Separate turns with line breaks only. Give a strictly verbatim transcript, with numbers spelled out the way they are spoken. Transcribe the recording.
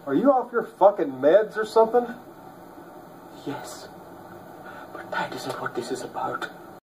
Are you off your fucking meds or something?
Yes. But that isn't what this is about.